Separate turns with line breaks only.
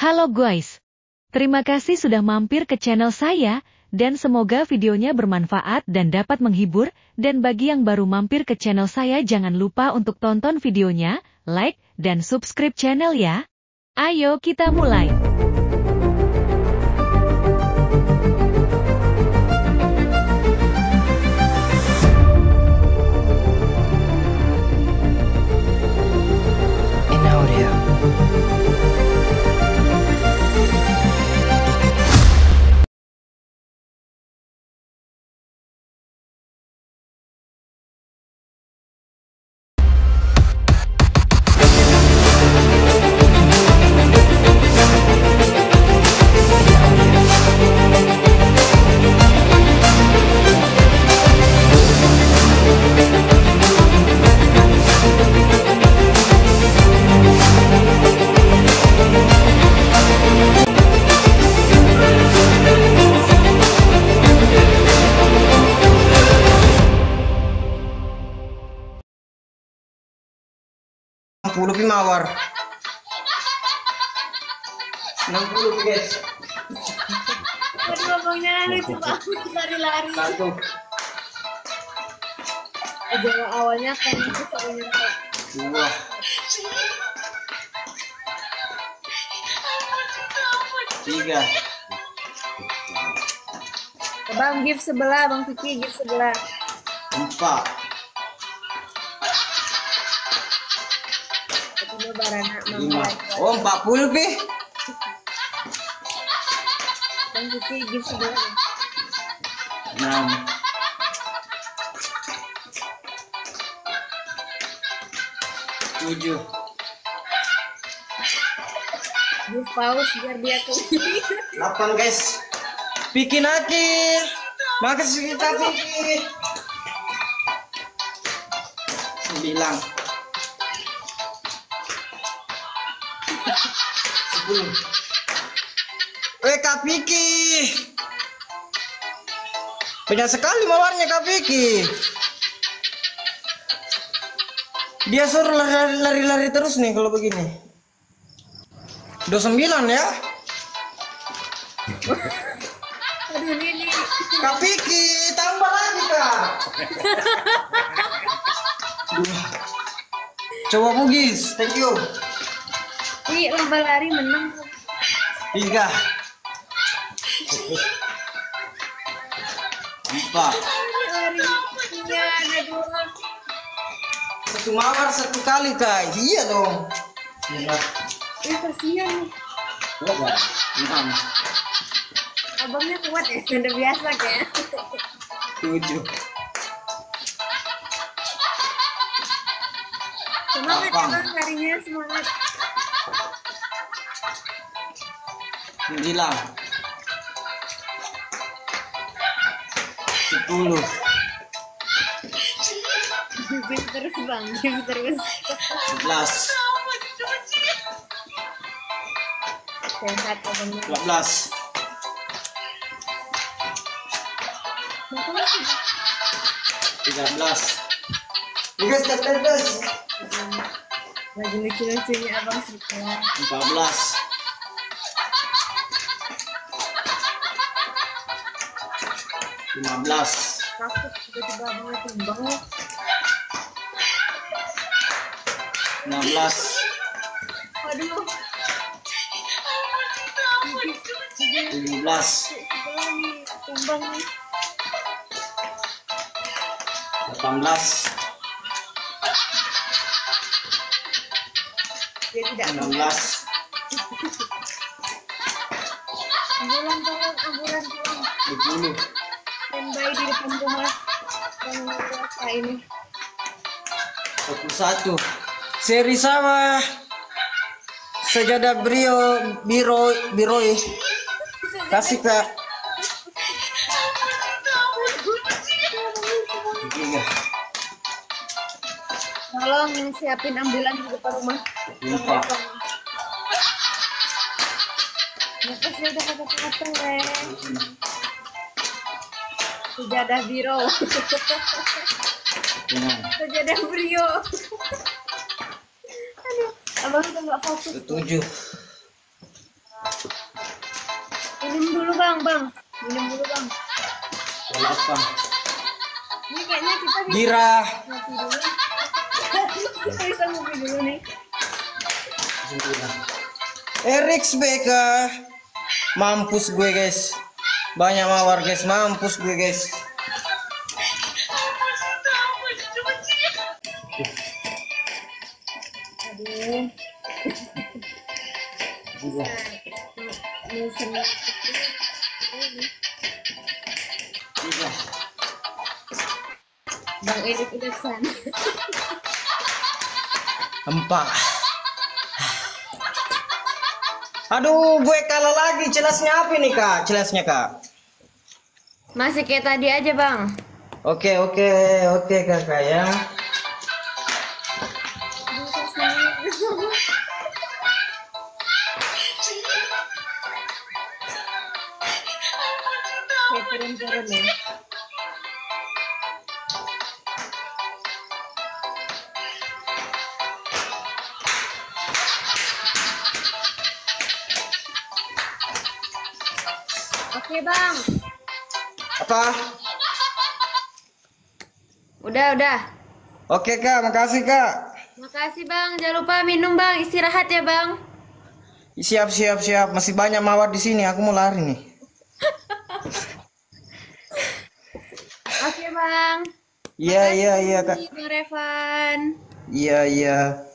Halo guys, terima kasih sudah mampir ke channel saya, dan semoga videonya bermanfaat dan dapat menghibur, dan bagi yang baru mampir ke channel saya jangan lupa untuk tonton videonya, like, dan subscribe channel ya. Ayo kita mulai.
Lebih mawar 60 guys.
Aduh abangnya lucu banget, lari-lari. Jalan awalnya kan itu soalnya
Dua. Tiga.
Bang gift sebelah, Bang Vicky gift sebelah.
4.
Barana
5. Oh 40 pi.
Bang Vicky gift sebelah.
6. 7.
Gift paus biar dia tuh.
8 guys. Bikin akhir. Makasih kita Vicky. 9. 10. Kak Vicky. Banyak sekali mawarnya Kak Vicky. Dia suruh lari-lari terus nih kalau begini. 29 ya.
Aduh ini.
Kak Vicky tambah lagi Kak. Coba Bugis, thank you.
Ih, lomba lari menang.
3. 4.
Larinya ada 2.
Satu mawar satu kali Kak. Iya dong.
Kasihan nih.
6.
Abangnya kuat ya, udah biasa kayak.
7.
Semangat
Abang.
Bang, larinya semangat.
9. 10.
Gift terus Bang, gift terus.
11.
Sehat abangnya.
12. 13. 14.
Lagi lucu-lucunya abang suka.
14. 15.
Takut tiba-tiba abangnya tumbang.
16.
Aduh.
17.
Sebelah nih, tumbang nih.
18.
Dia tidak
19.
ambulan tolong, ambulan tolong.
20.
Standby di depan rumah yang merasa ini.
21. Seri sama sejadah biroi kasih Kak. 3.
Tolong yang siapin ambulan di depan rumah.
4.
Makasih udah kata-kata sejadah biro. Sejadah brio. Aduh, abang udah nggak fokus.
7.
minum dulu bang. Minum dulu bang.
Apa?
Ini kayaknya kita bisa
Gira.
ngopi dulu. Kita bisa ngopi dulu nih.
Erix BK. Mampus gue guys. Banyak mawar guys, mampus gue guys.
Aduh. Bang Erik udah sana.
Empat. Aduh, gue kalah lagi. Jelasnya apa nih kak? Jelasnya kak.
Masih kayak tadi aja bang.
Oke kakak ya.
Kayak turun-turun ya. Oke bang.
Apa?
Udah.
Oke kak, makasih kak.
Makasih bang. Jangan lupa minum bang. Istirahat ya bang.
Siap. Masih banyak mawar di sini. Aku mau lari nih.
Oke bang.
Iya kak.
Bang Revan.
Iya.